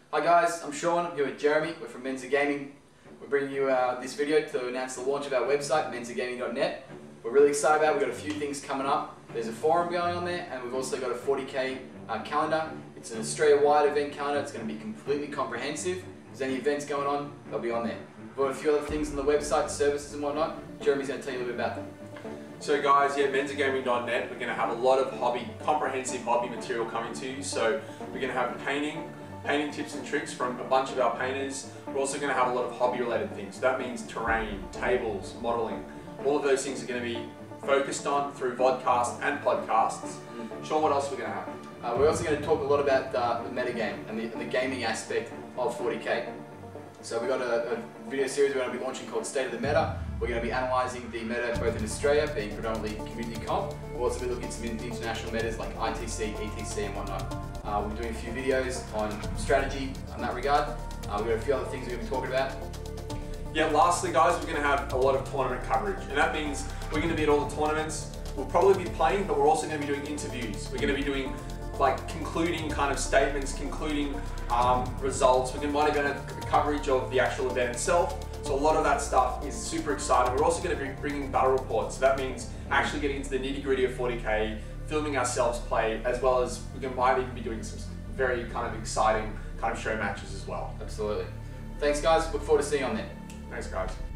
Hi guys, I'm Sean. I'm here with Jeremy. We're from Menza Gaming. We're bringing you this video to announce the launch of our website, menzagaming.net. We're really excited about it. We've got a few things coming up. There's a forum going on there, and we've also got a 40K calendar. It's an Australia-wide event calendar. It's going to be completely comprehensive. If there's any events going on, they'll be on there. We've got a few other things on the website, services and whatnot. Jeremy's going to tell you a little bit about them. So guys, menzagaming.net, we're going to have a lot of comprehensive hobby material coming to you. So we're going to have painting tips and tricks from a bunch of our painters. We're also going to have a lot of hobby related things. So that means terrain, tables, modelling. All of those things are going to be focused on through vodcasts and podcasts. Sean, what else are we going to have? We're also going to talk a lot about the metagame and the gaming aspect of 40K. So we've got a video series we're going to be launching called State of the Meta. We're going to be analysing the meta both in Australia, being predominantly community comp. We'll also be looking at some international metas like ITC, ETC and whatnot. We're doing a few videos on strategy in that regard. We've got a few other things we're going to be talking about. Yeah, lastly guys, we're going to have a lot of tournament coverage, and that means we're going to be at all the tournaments. We'll probably be playing, but we're also going to be doing interviews. We're going to be doing concluding kind of statements, concluding results. We're going to have coverage of the actual event itself. So a lot of that stuff is super exciting. We're also going to be bringing battle reports. So that means actually getting into the nitty gritty of 40K, filming ourselves play, as well as we might even be doing some very kind of exciting kind of show matches as well. Absolutely. Thanks guys, look forward to seeing you on there. Thanks guys.